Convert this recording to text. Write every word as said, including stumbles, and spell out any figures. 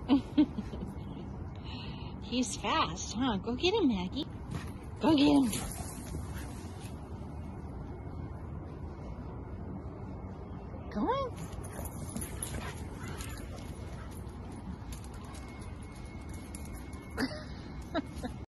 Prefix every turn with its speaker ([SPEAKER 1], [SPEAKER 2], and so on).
[SPEAKER 1] He's fast, huh? Go get him, Maggie. Go get him. Go on.